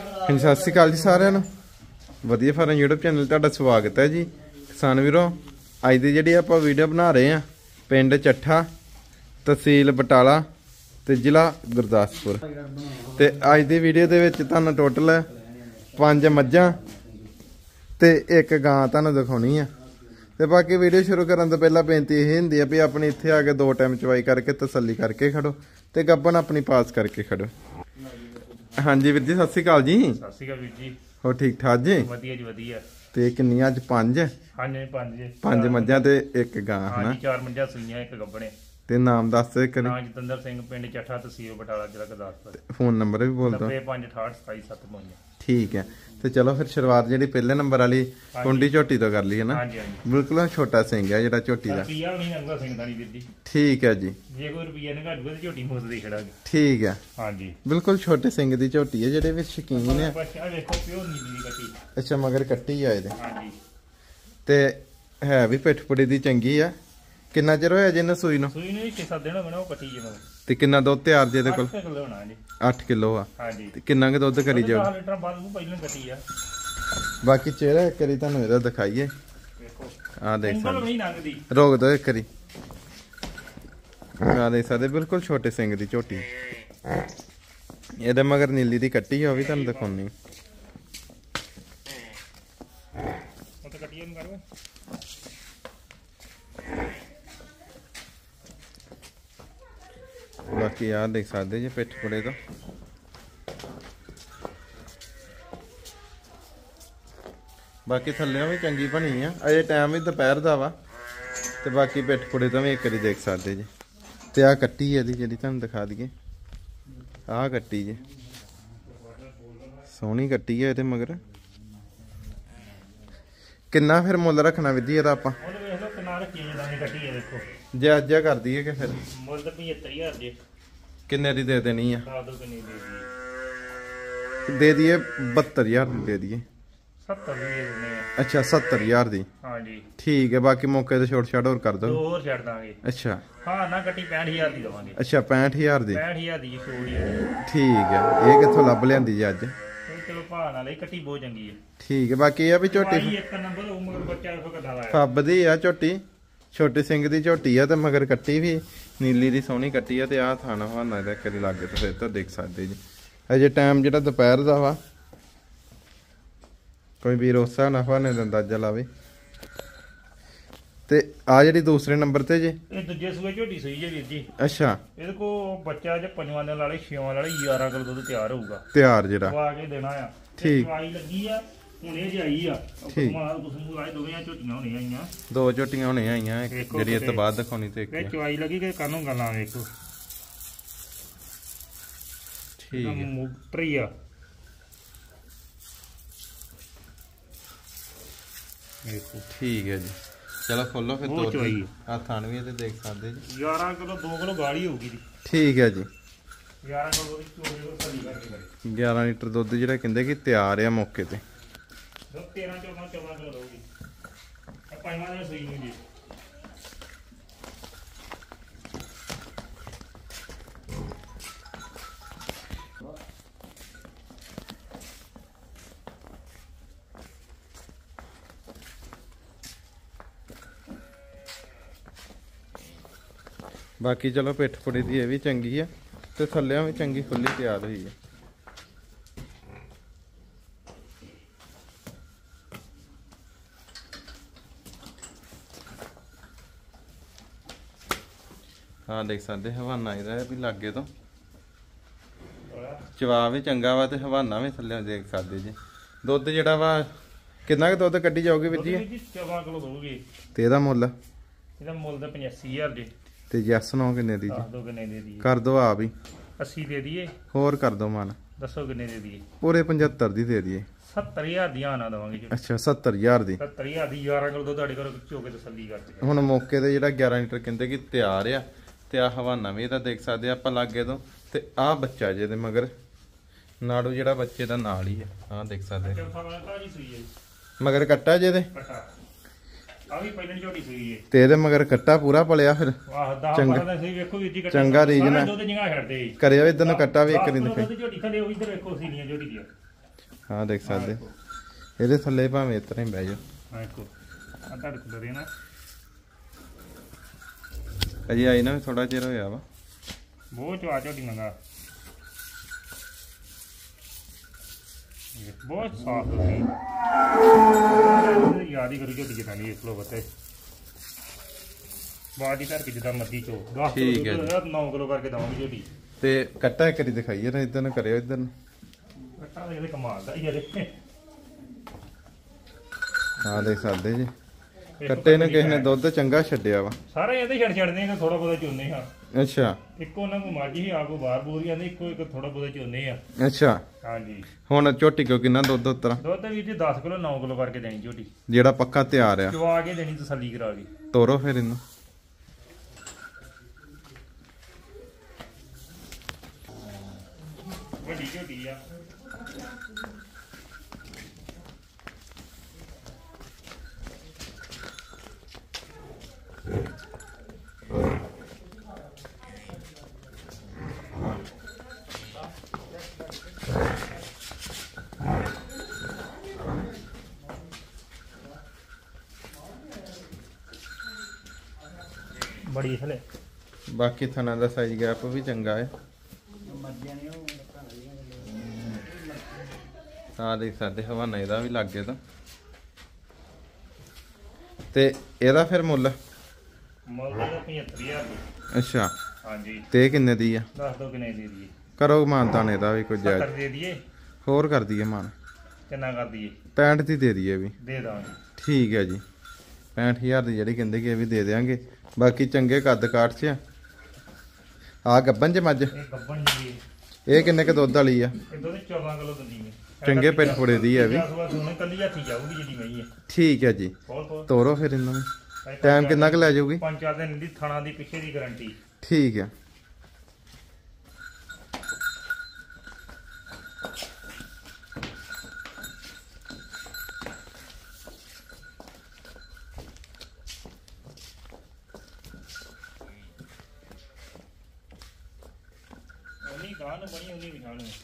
ਸਤਿ ਸ਼੍ਰੀ ਅਕਾਲ ਜੀ ਸਾਰਿਆਂ ਨੂੰ। ਵਧੀਆ ਫਾਰਮ YouTube ਚੈਨਲ ਤੁਹਾਡਾ ਸਵਾਗਤ ਹੈ ਜੀ। ਕਿਸਾਨ ਵੀਰੋ, ਅੱਜ ਦੀ ਜਿਹੜੀ ਆਪਾਂ ਵੀਡੀਓ ਬਣਾ ਰਹੇ ਆ ਪਿੰਡ ਚੱਠਾ, ਤਹਿਸੀਲ ਬਟਾਲਾ ਤੇ ਜ਼ਿਲ੍ਹਾ ਗੁਰਦਾਸਪੁਰ। ਤੇ ਅੱਜ ਦੀ ਵੀਡੀਓ ਦੇ ਵਿੱਚ ਤੁਹਾਨੂੰ ਟੋਟਲ 5 ਮੱਝਾਂ ਤੇ 1 ਗਾਂ ਤੁਹਾਨੂੰ ਦਿਖਾਉਣੀ ਆ। ਤੇ ਬਾਕੀ ਵੀਡੀਓ ਸ਼ੁਰੂ ਕਰਨ ਤੋਂ ਪਹਿਲਾਂ ਬੇਨਤੀ ਇਹ ਹੁੰਦੀ ਆ ਵੀ ਆਪਣੀ ਇੱਥੇ ਆ ਕੇ 2 ਟਾਈਮ ਚਵਾਈ ਕਰਕੇ ਤਸੱਲੀ ਕਰਕੇ ਖੜੋ ਤੇ ਗੱਬਨ ਆਪਣੀ ਪਾਸ ਕਰਕੇ ਖੜੋ। ਹਾਂਜੀ ਵੀਰ ਜੀ, ਸਤਿ ਸ਼੍ਰੀ ਅਕਾਲ ਜੀ। ਸਤਿ ਸ਼੍ਰੀ ਅਕਾਲ ਵੀਰ ਜੀ। ਹੋ ਠੀਕ ਠਾਕ ਜੀ? ਵਧੀਆ ਜੀ ਵਧੀਆ। ਤੇ ਕਿੰਨੀਆਂ ਅੱਜ 5? ਹਾਂਜੀ 5 ਜੀ। 5 ਮੱਝਾਂ ਤੇ 1 ਗਾਂ ਹਨਾ। ਹਾਂਜੀ 4 ਮੱਝਾਂ ਸੂਈਆਂ 1 ਗੱਬਣੇ। ਤੇ ਨਾਮ ਦੱਸ ਦੇ ਕਰੀ। ਨਾਮ ਜਤਿੰਦਰ ਸਿੰਘ, ਪਿੰਡ ਚੱਠਾ, ਤਹਿਸੀਲ ਬਟਾਲਾ, ਜ਼ਿਲ੍ਹਾ ਗੁਰਦਾਸਪੁਰ। ਫੋਨ ਨੰਬਰ ਵੀ ਬੋਲ ਦੋ। 9568277755। ਠੀਕ ਹੈ। ਤੇ ਚਲੋ ਫਿਰ ਸ਼ੁਰੂਆਤ ਜਿਹੜੀ ਪਹਿਲੇ ਨੰਬਰ ਵਾਲੀ ਕੁੰਡੀ ਝੋਟੀ ਤੋਂ ਕਰ ਲਈ ਹੈ ਨਾ। ਹਾਂਜੀ ਹਾਂਜੀ ਬਿਲਕੁਲ ਛੋਟਾ ਸਿੰਘ ਹੈ ਜਿਹੜਾ ਝੋਟੀ ਦਾ। ਰੁਪਈਆ ਨਹੀਂ ਨੰਗਾ ਸਿੰਘ ਦਾ ਨਹੀਂ ਵੀਰ ਜੀ। ਠੀਕ ਹੈ ਜੀ। ਜੇ ਕੋਈ ਰੁਪਈਆ ਨਹੀਂ ਘੱਟੂਗਾ ਤੇ ਝੋਟੀ ਮੁੱਲ ਦੇ ਖੜਾਂਗੇ। ਠੀਕ ਹੈ। ਹਾਂਜੀ ਬਿਲਕੁਲ ਛੋਟੇ ਸਿੰਘ ਦੀ ਝੋਟੀ ਹੈ ਜਿਹੜੇ ਵਿੱਚ ਸ਼ਕੀਨ ਹੈ। ਬੱਚਾ ਵੇਖੋ ਪਿਓ ਨੀਲੀ ਦੀ ਕੱਟੀ। ਅੱਛਾ ਮਗਰ ਕੱਟੀ ਆ ਇਹਦੇ। ਹਾਂਜੀ ਤੇ ਹੈ ਵੀ ਪਿੱਠ ਪੁੜੀ ਦੀ ਚੰਗੀ ਆ। ਕਿੰਨਾ ਚਿਰ ਹੋਇਆ ਜਿਹਨੇ ਸੂਈ ਨੂੰ? ਸੂਈ ਨੂੰ 6-7 ਦਿਨ ਹੋ ਗਏ ਉਹ ਕੱਟੀ ਜੇ ਮਗਰ। ਤੇ ਕਿੰਨਾ ਦੁੱਧ ਤਿਆਰ ਜੇ ਇਹਦੇ ਕੋਲ? 8 ਕਿਲੋ ਹੋਣਾ ਜੀ। 8 ਕਿਲੋ ਆ। ਹਾਂਜੀ। ਤੇ ਕਿੰਨਾ ਕੁ ਦੁੱਧ ਕਰੀ ਜਾਓ? 10 ਲੀਟਰ ਬਾਅਦ ਨੂੰ ਪਹਿਲਾਂ ਕੱਟੀ ਆ। ਬਾਕੀ ਚਿਹਰਾ ਇੱਕ ਵਾਰੀ ਤੁਹਾਨੂੰ ਇਹਦਾ ਦਿਖਾਈਏ। ਵੇਖੋ ਆ ਦੇਖ ਉਂਗਲ ਸਕਦੇ। ਨਹੀਂ ਲੰਘਦੀ। ਰੋਕ ਦੋ ਇੱਕ ਵਾਰੀ। ਆ ਦੇਖ ਸਕਦੇ ਬਿਲਕੁਲ ਛੋਟੇ ਸਿੰਘ ਦੀ ਝੋਟੀ। ਇਹਦੇ ਮਗਰ ਨੀਲੀ ਦੀ ਕੱਟੀ ਆ, ਉਹ ਵੀ ਤੁਹਾਨੂੰ ਦਿਖਾਉਣੀ। ਉਹ ਤਾਂ ਕੱਟੀ ਨੂੰ ਕਰੋ। ਬਾਕੀ ਆ ਦੇਖ ਸਕਦੇ ਜੀ ਪਿੱਠ ਪੁੜੇ ਤੋਂ। ਬਾਕੀ ਥੱਲਿਓਂ ਵੀ ਚੰਗੀ ਬਣੀ ਆ। ਅਜੇ ਟਾਈਮ ਵੀ ਦੁਪਹਿਰ ਦਾ ਵਾ। ਤੇ ਬਾਕੀ ਪਿੱਠ ਪੁੜੇ ਤੋਂ ਵੀ ਇੱਕ ਵਾਰੀ ਦੇਖ ਸਕਦੇ ਜੀ। ਤੇ ਆ ਕੱਟੀ ਇਹਦੀ ਜਿਹੜੀ ਤੁਹਾਨੂੰ ਦਿਖਾ ਦਈਏ। ਆਹ ਕੱਟੀ ਜੀ ਸੋਹਣੀ ਕੱਟੀ ਆ। ਇਹਦੇ ਮਗਰ ਕਿੰਨਾ ਫਿਰ ਮੁੱਲ ਰੱਖਣਾ ਵੀਰ ਜੀ ਇਹਦਾ ਆਪਾਂ? ਉਹ ਵੇਖ ਲਓ ਕਿੰਨਾ ਰੱਖੀ ਜਾਂਦਾ ਕੱਟੀ ਹੈ। ਦੇਖੋ ਜੇ ਅੱਜ ਕਰ ਦਈਏ ਕਿ ਫਿਰ ਮੁੱਲ ਤਾਂ 75000 ਜੀ। ਕਿੰਨੇ ਦੀ ਦੇ ਦੇਣੀ ਆ? ਦੱਸ ਦੋ ਕਿੰਨੀ ਦੇ ਦੇ ਦਈਏ 72000 ਦੀ ਦੇ ਦਈਏ। 70 ਦੀ ਦੇ ਦਿੰਦੇ ਆ। ਅੱਛਾ 70000 ਦੀ। ਹਾਂਜੀ ਠੀਕ ਹੈ। ਬਾਕੀ ਮੌਕੇ ਤੇ ਛੋਟ ਛਾੜ ਹੋਰ ਕਰ ਦੋ। 2 ਹੋਰ ਛੱਡ ਦਾਂਗੇ। ਅੱਛਾ ਹਾਂ ਨਾ ਕੱਟੀ 65000 ਦੀ ਦਵਾਂਗੇ। ਅੱਛਾ 65000 ਦੀ। 65000 ਦੀ ਛੋੜੀ ਹੈ। ਠੀਕ ਹੈ। ਇਹ ਕਿੱਥੋਂ ਲੱਭ ਲਿਆਂਦੀ ਜੀ ਅੱਜ? ਇਹ ਚਲੋ ਭਾਅ ਨਾਲ ਇਹ ਕੱਟੀ ਬਹੁਤ ਚੰਗੀ ਹੈ। ਠੀਕ ਹੈ। ਬਾਕੀ ਇਹ ਆ ਵੀ ਝੋਟੀ ਇੱਕ ਨੰਬਰ ਉਹ ਮਗਰ ਬੱਚਾ ਦੇਖੋ ਕਿੱਦਾਂ ਦਾ ਹੈ। ਫੱਬਦੀ ਆ ਝੋਟੀ। ਛੋਟੇ ਸਿੰਘ ਦੀ ਝੋਟੀ ਆ ਤੇ ਮਗਰ ਕੱਟੀ ਵੀ ਨੀਲੀ ਦੀ ਸੋਹਣੀ ਕੱਟੀ ਆ। ਤੇ ਆਹ ਥਾਣਾ ਹਵਾਨਾ ਇਹਦਾ ਕਰੀ ਲੱਗੇ ਤੇ ਫਿਰ ਤਾਂ ਦੇਖ ਸਕਦੇ ਜੀ। ਅਜੇ ਟਾਈਮ ਜਿਹੜਾ ਦੁਪਹਿਰ ਦਾ ਵਾ। ਕੋਈ ਵੀਰ ਉਸਾ ਨਾ ਹਵਾਨੇ ਦਾ ਅੰਦਾਜ਼ਾ ਲਾਵੇ। ਤੇ ਆ ਜਿਹੜੀ ਦੂਸਰੇ ਨੰਬਰ ਤੇ ਜੀ, ਇਹ ਦੂਜੇ ਸੂਏ ਝੋਟੀ ਸੂਈ ਜੇ ਵੀਰ ਜੀ। ਅੱਛਾ ਇਹਦੇ ਕੋ ਬੱਚਾ ਜੇ 5ਵਾਂ ਦਿਨ ਵਾਲੇ 6ਵਾਂ ਵਾਲੇ 11 ਕਿਲੋ ਦੁੱਧ ਤਿਆਰ ਹੋਊਗਾ। ਤਿਆਰ ਜਿਹੜਾ ਉਹ ਆ ਕੇ ਦੇਣਾ ਆ। ਠੀਕ। ਦਵਾਈ ਲੱਗੀ ਆ ਹੁਣ ਇਹ ਜਾਈ ਆ। ਠੀਕ। ਮਾਲ ਕੁਸਮੂ ਆਏ ਦੋਵੇਂ ਝੋਟੀਆਂ ਹੋਣੀਆਂ ਆਈਆਂ। 2 ਝੋਟੀਆਂ ਹੋਣੇ ਆਈਆਂ। ਜਿਹੜੀ ਇਸ ਤੋਂ ਬਾਅਦ ਦਿਖਾਉਣੀ ਤੇ ਇੱਕ ਇਹ ਚਵਾਈ ਲੱਗੀ ਕਿ ਕਾਨੂੰ ਗੱਲਾਂ ਵੇਖੋ। ਠੀਕ ਹੈ। ਮੋਟਰੀ ਆ। ਵੇਖੋ ਠੀਕ ਹੈ ਜੀ। ਚਲੋ ਖੋਲੋ ਫਿਰ ਉਹ ਚਵਾਈ ਆ ਥਣ ਵੀ ਤੇ ਦੇਖ ਸਕਦੇ ਜੀ। 11 ਕਿਲੋ 2 ਕਿਲੋ ਗਾੜੀ ਹੋਊਗੀ ਜੀ। ਠੀਕ ਹੈ ਜੀ। 11 ਕਿਲੋ ਦੀ ਚੋਰੀ ਉਹ ਸਹੀ ਕਰਕੇ ਕਰੇ। 11 ਲੀਟਰ ਦੁੱਧ ਜਿਹੜਾ ਕਹਿੰਦੇ ਕਿ ਤਿਆਰ ਆ ਮੌਕੇ ਤੇ। 13 14 ਕਿਲੋ ਰਹੂਗੀ। ਆ ਪੰਜਵਾਂ ਦਿਨ ਸੂਈ ਨੂੰ ਜੀ। ਬਾਕੀ ਚਲੋ ਪਿੱਠ ਪੁੜੀ ਦੀ ਇਹ ਵੀ ਚੰਗੀ ਆ ਤੇ ਥੱਲਿਆਂ ਵੀ ਚੰਗੀ ਖੁੱਲੀ ਤਿਆਰ ਹੋਈ ਹੈ। ਹਾਂ ਦੇਖ ਸਕਦੇ ਹਵਾਨਾ ਇਹਦਾ ਵੀ ਲਾਗੇ ਤੋਂ। ਚਵਾ ਵੀ ਚੰਗਾ ਵਾ ਤੇ ਹਵਾਨਾ ਵੀ ਥੱਲੇ ਦੇਖ ਸਕਦੇ ਜੀ। ਦੁੱਧ ਜਿਹੜਾ ਵਾ ਕਿੰਨਾ ਕੁ ਦੁੱਧ ਕੱਢੀ ਜਾਓਗੇ ਵੀਰ ਜੀ? 14 ਕਿਲੋ ਦਊਗੀ। ਤੇ ਇਹਦਾ ਮੁੱਲ? ਇਹਦਾ ਮੁੱਲ ਤਾਂ 85000 ਜੀ। ਤੇ ਜੈਸ ਨੋ ਕਿੰਨੇ ਦੀ ਜੀ? ਦੱਸ ਦੋ ਕਿੰਨੇ ਦੇ ਦਈਏ। ਕਰ ਦੋ ਆ ਵੀ 80 ਦੇ ਦਈਏ। ਹੋਰ ਕਰ ਦੋ ਮਨ। ਦੱਸੋ ਕਿੰਨੇ ਦੇ ਦਈਏ? ਪੂਰੇ 75 ਦੀ ਦੇ ਦਈਏ। 70000 ਦੀਆਂ ਆਣਾ ਦਵਾਂਗੇ ਜੀ। ਅੱਛਾ 70000 ਦੀ। 70000 ਦੀ 11 ਕਿਲੋ ਦੁੱਧ ਤੁਹਾਡੇ ਘਰੋਂ ਚੋ ਕੇ ਤਸੱਲੀ ਕਰਦੇ। ਹੁਣ ਮੌਕੇ ਤੇ ਜਿਹੜਾ 11 ਲੀਟਰ ਕਹਿੰਦੇ ਕਿ ਤਿਆਰ ਆ। ਤੇ ਆ ਹਵਾਨਾ ਵੀ ਇਹਦਾ ਦੇਖ ਸਕਦੇ ਆਪਾਂ ਲਾਗੇ ਤੋਂ। ਤੇ ਆਹ ਬੱਚਾ ਜਿਹਦੇ ਮਗਰ ਨਾੜੂ ਜਿਹੜਾ ਬੱਚੇ ਦਾ ਨਾਲ ਹੀ ਆ। ਆਹ ਦੇਖ ਸਕਦੇ ਮਗਰ ਕੱਟਾ ਜਿਹਦੇ। ਆ ਵੀ ਪਹਿਲਾਂ ਝੋਟੀ ਸੂਈ ਏ। ਤੇ ਇਹਦੇ ਮਗਰ ਕੱਟਾ ਪੂਰਾ ਪਲਿਆ ਫਿਰ। ਵਾਹ 10 ਦਾ ਸਹੀ ਵੇਖੋ ਵੀਰ ਜੀ ਕੱਟਾ ਚੰਗਾ ਰੀਜਨ ਦੁੱਧ ਜਿਹਾ ਛੱਡਦੇ ਕਰਿਓ ਇਧਰ ਨੂੰ ਕੱਟਾ ਵੀ ਇੱਕ ਦਿਨ ਝੋਟੀ ਥੱਲੇ ਉਹ ਇਧਰ ਵੇਖੋ ਸੀਲੀਆਂ ਝੋਟੀ ਦੀਆਂ। ਹਾਂ ਦੇਖ ਸਕਦੇ ਇਹਦੇ ਥੱਲੇ ਭਾਵੇਂ ਇਸ ਤਰ੍ਹਾਂ ਹੀ ਬਹਿ ਜਾਓ। ਆ ਦੇਖੋ ਆ ਤੁਹਾਡੇ ਕੋਲ ਦੇ ਨਾ ਅਜੇ ਆਈ ਨਾ ਥੋੜਾ ਚਿਰ ਹੋਇਆ ਵਾ। ਬਹੁਤ ਚਵਾ ਝੋਟੀ ਮੰਗਾ ਬਹੁਤ ਸਾਫ ਤੁਸੀਂ ਯਾਦ ਹੀ ਕਰੂ ਝੋਟੀ ਕਿਦਾਂ ਦੀ ਇੱਕ ਲੋ ਬਤੇ ਬਾਡੀ ਕਰਕੇ ਜਿੱਦਾਂ ਮਰਜ਼ੀ ਚੋ 10 ਠੀਕ ਹੈ ਕਿਲੋ 9 ਕਿਲੋ ਕਰਕੇ ਦਵਾਂਗੇ ਝੋਟੀ। ਤੇ ਕੱਟਾ ਇੱਕ ਵਾਰੀ ਦਿਖਾਈਏ ਨਾ ਇਧਰ ਨੂੰ ਕਰਿਓ ਇਧਰ ਨੂੰ। ਕੱਟਾ ਇਹਦੇ ਕਮਾਲ ਦਾ ਯਾਰ ਹਾਂ ਦੇਖ ਸਕਦੇ ਜੀ ਕੱਟੇ ਨੇ ਕਿਸੇ ਨੇ ਦੁੱਧ ਚੰਗਾ ਛੱਡਿਆ ਵਾ। ਸਾਰੇ ਇਹਦੇ ਛੱਡਦੇ ਆ ਥੋੜਾ ਬਹੁਤਾ ਚੋਨੇ ਹਾਂ। ਅੱਛਾ ਇੱਕੋ ਉਹਨਾਂ ਨੂੰ ਮਾਜੀ ਆਪੋ ਬਾਹਰ ਬੂਰ ਜਾਂਦੇ ਇੱਕੋ ਇੱਕ ਥੋੜਾ ਬਹੁਤਾ ਚੋਨੇ ਆ। ਅੱਛਾ ਹਾਂਜੀ ਹੁਣ ਝੋਟੀ ਕੋ ਕਿੰਨਾ ਦੁੱਧ ਉਤਰਾ? ਦੁੱਧ ਵੀਰ ਜੀ 10 ਕਿਲੋ 9 ਕਿਲੋ ਕਰਕੇ ਦੇਣੀ ਝੋਟੀ ਜਿਹੜਾ ਪੱਕਾ ਤਿਆਰ ਆ। ਚਵਾ ਕੇ ਦੇਣੀ ਤਸੱਲੀ ਕਰਾ ਕੇ। ਤੋਰੋ ਫਿਰ ਇਹਨੂੰ। ਵੱਡੀ ਝੋਟੀ ਆ ਬੜੀ ਥਲੇ। ਬਾਕੀ ਥਣਾ ਦਾ ਸਾਈਜ਼ ਗੈਪ ਵੀ ਚੰਗਾ ਹੈ। ਆ ਦੇਖ ਸਕਦੇ ਹਵਾਨਾ ਇਹਦਾ ਵੀ ਲੱਗ ਗਿਆ ਤਾਂ। ਤੇ ਇਹਦਾ ਫਿਰ ਮੁੱਲ ਮੁੱਲ ਦਾ 75000 ਅੱਛਾ ਹਾਂਜੀ। ਤੇ ਕਿੰਨੇ ਦੀ ਆ? ਦੱਸ ਦੋ ਕਿੰਨੇ ਦੇ ਦਈਏ? ਕਰੋ ਮਾਨਤਾਨ ਇਹਦਾ ਵੀ ਕੁਝ 70 ਜਾਇਜ਼ ਦੇ ਦਈਏ? ਹੋਰ ਕਰ ਦਈਏ ਮਾਨ। ਕਿੰਨਾ ਕਰ ਦਈਏ? 65 ਦੀ ਦੇ ਦਈਏ ਵੀ। ਦੇ ਦਾਂਗੇ। ਠੀਕ ਹੈ ਜੀ 65000 ਦੀ ਜਿਹੜੀ ਕਹਿੰਦੇ ਕਿ ਇਹ ਵੀ ਦੇ ਦੇਾਂਗੇ। ਬਾਕੀ ਚੰਗੇ ਕੱਦ ਕਾਠ 'ਚ ਆ ਗੱਬਨ 'ਚ ਮੱਝ। ਇਹ ਗੱਬਣ ਜੀ ਇਹ ਕਿੰਨੇ ਕ ਦੁੱਧ ਵਾਲੀ ਆ? ਇਹ ਦੁੱਧ 14 ਕਿਲੋ ਦਿੰਦੀ ਹੈ। ਚੰਗੇ ਪਿੰਡ ਪੁੜੇ ਦੀ ਆ ਵੀ। ਹੁਣ ਕੱਲੀ ਹੱਥੀ ਜਾਊਗੀ ਜਿਹੜੀ ਮਈ ਹੈ। ਠੀਕ ਹੈ ਜੀ ਤੋਰੋ ਫਿਰ ਇਹਨਾਂ ਨੂੰ। ਟਾਈਮ ਕਿੰਨਾ ਕੁ ਲੈ ਜਾਊਗੀ? 5-4 ਦਿਨ ਦੀ ਥਣਾ ਦੀ ਪਿੱਛੇ ਦੀ ਗਾਰੰਟੀ। ਠੀਕ ਹੈ ਉਨੀ ਗਾਂ ਨੂੰ ਬਣੀ ਉਨੀ ਵਿਖਾ ਨੂੰ।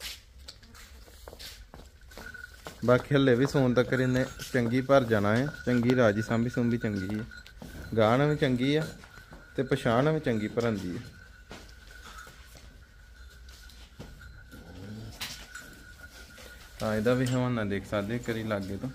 ਬਾਕੀ ਹੱਲੇ ਵੀ ਸੌਣ ਤੱਕ ਇਹਨੇ ਚੰਗੀ ਭਰ ਜਾਣਾ ਹੈ। ਚੰਗੀ ਰਾਜੀ ਸਾਂਭੀ ਸੁੰਭੀ ਚੰਗੀ ਹੈ। ਗਾਣ ਵੀ ਚੰਗੀ ਆ ਤੇ ਪਛਾਣ ਵੀ ਚੰਗੀ ਭਰੰਦੀ ਹੈ। ਤਾਂ ਇਹਦਾ ਵੀ ਹਵਾਨਾ ਦੇਖ ਸਕਦੇ ਕਰੀ ਲਾਗੇ ਤੋਂ।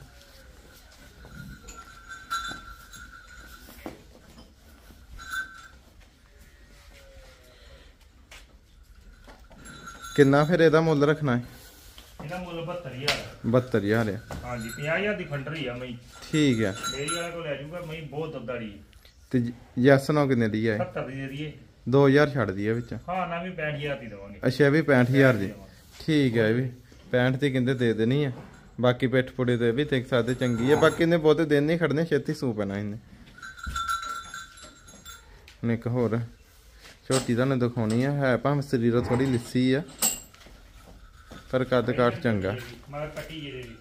ਕਿੰਨਾ ਫਿਰ ਇਹਦਾ ਮੁੱਲ ਰੱਖਣਾ ਹੈ? ਇਹਦਾ ਮੁੱਲ 72000 72000 ਆ। ਹਾਂਜੀ 50000 ਦੀ ਖੰਡਰੀ ਆ ਮਈ। ਠੀਕ ਹੈ ਮੇਰੀ ਵਾਲੇ ਕੋਲ ਲੈ ਜਾਊਗਾ ਮਈ ਬਹੁਤ ਦੁੱਧ ਵਾਲੀ। ਤੇ ਯੈਸ ਨੋ ਕਿੰਨੇ ਦੀ ਹੈ? 70 ਦੀ ਦੇ ਦਈਏ? 2000 ਛੱਡ ਦਈਏ ਵਿੱਚ। ਹਾਂ ਨਾ ਵੀ 65000 ਦੀ ਦਵਾਂਗੇ। ਅੱਛਾ ਇਹ ਵੀ 65000 ਦੀ। ਠੀਕ ਹੈ ਇਹ ਵੀ 65 ਦੀ ਕਹਿੰਦੇ ਦੇ ਦੇਣੀ ਆ। ਬਾਕੀ ਪਿੱਠ ਪੁੜੇ ਤੇ ਵੀ ਦੇਖ ਸਕਦੇ ਚੰਗੀ ਹੈ। ਬਾਕੀ ਇਹਨੇ ਬਹੁਤੇ ਦਿਨ ਨਹੀਂ ਖੜਨੇ ਛੇਤੀ ਸੂ ਪੈਣਾ ਇਹਨੇ। ਹੁਣ ਇੱਕ ਹੋਰ ਝੋਟੀ ਤੁਹਾਨੂੰ ਦਿਖਾਉਣੀ ਹੈ ਭਾਵੇਂ ਸਰੀਰੋਂ ਥੋੜੀ ਲਿੱਸੀ ਆ ਪਰ ਕੱਦ ਕਾਠ ਚੰਗਾ। ਮਗਰ ਕੱਟੀ ਜਿਹਦੇ ਵੀ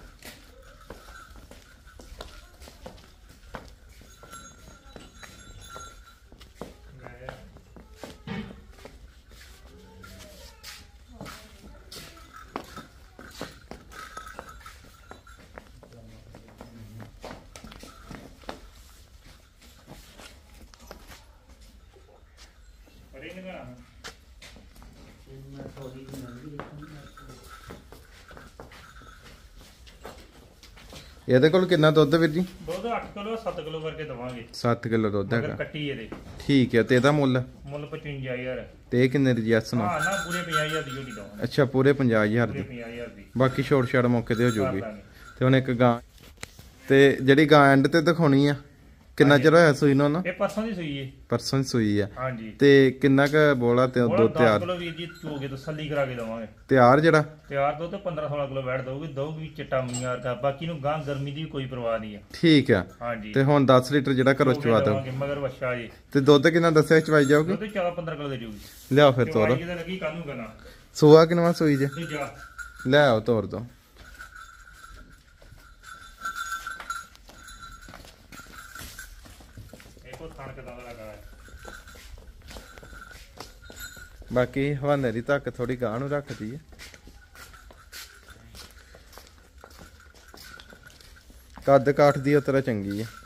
ਇਹਦੇ ਕੋਲ ਕਿੰਨਾ ਦੁੱਧ ਵੀਰ ਜੀ? ਦੁੱਧ 8 ਕਿਲੋ 7 ਕਿਲੋ ਕਰਕੇ ਦਵਾਂਗੇ। 7 ਕਿਲੋ ਦੁੱਧ ਮਗਰ ਹੈਗਾ। ਕੱਟੀ ਇਹਦੇ। ਠੀਕ ਹੈ ਤੇ ਇਹਦਾ ਮੁੱਲ? ਮੁੱਲ 55000 ਤੇ ਇਹ ਕਿੰਨੇ ਦੀ ਜੈਸ ਨਾ? ਹਾਂ ਨਾ ਪੂਰੇ 50000 ਦੀ ਝੋਟੀ ਦਵਾਂਗੇ। ਅੱਛਾ ਪੂਰੇ 50000 ਪੂਰੇ ਦੀ। 50000 ਦੀ ਬਾਕੀ ਛੋਟ ਛਾੜ ਮੌਕੇ ਤੇ ਹੋ ਜਾਊਗੀ। ਕਰ ਦਾਂਗੇ। ਤੇ ਹੁਣ ਇੱਕ ਗਾਂ ਤੇ ਜਿਹੜੀ ਗਾਂ ਐਂਡ ਤੇ ਦਿਖਾਉਣੀ ਆ ਕਿੰਨਾ ਚਿਰ ਹੋਇਆ ਸੂਈ ਨੂੰ ਨਾ? ਇਹ ਪਰਸੋਂ ਦੀ ਸੂਈ ਹੈ। ਪਰਸੋਂ ਦੀ ਸੂਈ ਆ। ਹਾਂਜੀ ਤੇ ਕਿੰਨਾ ਕ ਬੋਲਾ ਤੇ ਦੁੱਧ 10 ਤਿਆਰ? ਕਿਲੋ ਵੀਰ ਜੀ ਚੋਗੇ ਤਸੱਲੀ ਕਰਾ ਕੇ ਦਵਾਂਗੇ। ਤਿਆਰ ਜਿਹੜਾ ਤਿਆਰ ਦੁੱਧ 15-16 ਕਿਲੋ ਬੈਠ ਦਊਗੀ ਚਿੱਟਾ ਮੀਆਂ ਵਰਗਾ। ਬਾਕੀ ਨੂੰ ਗਾਂ ਗਰਮੀ ਦੀ ਕੋਈ ਪਰਵਾਹ ਨਹੀਂ ਆ। ਠੀਕ ਆ। ਹਾਂਜੀ ਤੇ ਹੁਣ 10 ਲੀਟਰ ਜਿਹੜਾ ਘਰੋਂ ਚਵਾ ਦੋ ਮਗਰ ਵੱਛਾ ਜੀ। ਤੇ ਦੁੱਧ ਕਿੰਨਾ ਦੱਸਿਆ ਚਵਾਈ ਜਾਊਗੀ? ਦੁੱਧ 14-15 ਕਿਲੋ ਦੇ ਜੂਗੀ। ਲਿਆਓ ਫਿਰ ਤੋਰ। ਕਿਤੇ ਲੱਗੀ ਕੱਲ ਨੂੰ ਕਹਣਾ ਸੂਆ ਕਿਨਵਾ ਸੂਈ ਜੇ? ਦੂਜਾ ਲੈ ਆਓ ਤੋਰ ਦੋ। ਇਹੋ ਥਣ ਕਿਦਾਂ ਦਾ ਲੱਗਾ ਹੈ। ਬਾਕੀ ਹਵਾਨੇ ਦੀ ਧੱਕ ਥੋੜੀ ਗਾਂ ਨੂੰ ਰੱਖਦੀ ਹੈ। ਕੱਦ ਕਾਠ ਦੀ ਉਤਰਾ ਚੰਗੀ ਆ।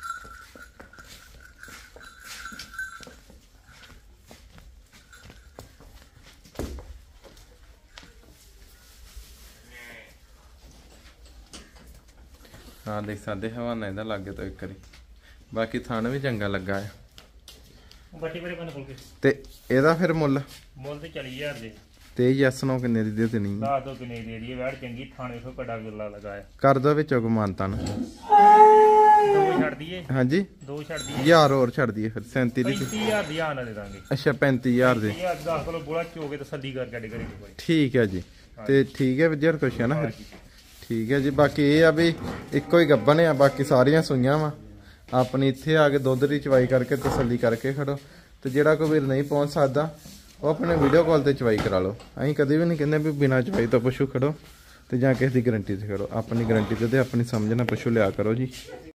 ਹਾਂ ਦੇਖ ਸਕਦੇ ਹਵਾਨਾ ਇਹਦਾ ਲੱਗੇ ਤੋਂ ਇੱਕ ਵਾਰੀ। ਬਾਕੀ ਥਣ ਵੀ ਚੰਗਾ ਲੱਗਾ ਆ। ਬੱਟੀ ਬਰੇ ਬਣ ਖੋਲ ਕੇ ਤੇ ਇਹਦਾ ਫਿਰ ਮੁੱਲ ਤੇ 40,000 ਦੇ। ਤੇ ਯੈਸ ਨੋ ਕਿੰਨੇ ਦੀ ਦੇ ਦੇਣੀ? ਲਾ ਦੋ ਕਿੰਨੇ ਦੇ ਦਈਏ। ਵੈੜ ਚੰਗੀ ਥਾਣੇ ਵੇਖੋ ਕੜਾ ਗੁੱਲਾ ਲਗਾਇਆ। ਕਰ ਦੋ ਵਿੱਚੋਂ ਕੋ ਮਾਨਤਾ ਨਾ। ਦੋ ਛੱਡ ਦਈਏ। ਹਾਂਜੀ ਦੋ ਛੱਡ ਦਈਏ। 1000 ਹੋਰ ਛੱਡ ਦਈਏ ਫਿਰ 37 ਦੀ। 35000 ਦੀ ਆਣ ਦੇ ਦਾਂਗੇ। ਅੱਛਾ 35000 ਦੇ। 10 ਕਿਲੋ ਬੋਲਾ ਚੋਗੇ ਤਸੱਲੀ ਕਰ ਕੇ ਕਰੇ ਕੋਈ। ਠੀਕ ਹੈ ਜੀ। ਤੇ ਠੀਕ ਹੈ ਵਿਜਰ ਕੁਛ ਹੈ ਨਾ ਫਿਰ। ਠੀਕ ਹੈ ਜੀ। ਬਾਕੀ ਇਹ ਆ ਵੀ ਇੱਕੋ ਹੀ ਗੱਬਨ ਆ, ਬਾਕੀ ਸਾਰੀਆਂ ਸੂਈਆਂ ਵਾ। ਆਪਣੀ ਇੱਥੇ ਆ ਕੇ ਦੁੱਧ ਦੀ ਚਵਾਈ ਕਰਕੇ ਤਸੱਲੀ ਕਰਕੇ ਖੜੋ। ਤੇ ਜਿਹੜਾ ਕੋਈ ਵੀਰ ਨਹੀਂ ਪਹੁੰਚ ਸਕਦਾ ਉਹ ਆਪਣੇ ਵੀਡੀਓ ਕਾਲ ਤੇ ਚਵਾਈ ਕਰਾ ਲਓ। ਅਸੀਂ ਕਦੇ ਵੀ ਨਹੀਂ ਕਹਿੰਦੇ ਵੀ ਬਿਨਾਂ ਚਵਾਈ ਤੋਂ ਪਸ਼ੂ ਖੜੋ ਤੇ ਜਾਂ ਕਿਸੇ ਦੀ ਗਰੰਟੀ ਤੇ ਖੜੋ। ਆਪਣੀ ਗਰੰਟੀ ਤੇ ਆਪਣੀ ਸਮਝ ਨਾਲ ਪਸ਼ੂ ਲਿਆ ਕਰੋ ਜੀ।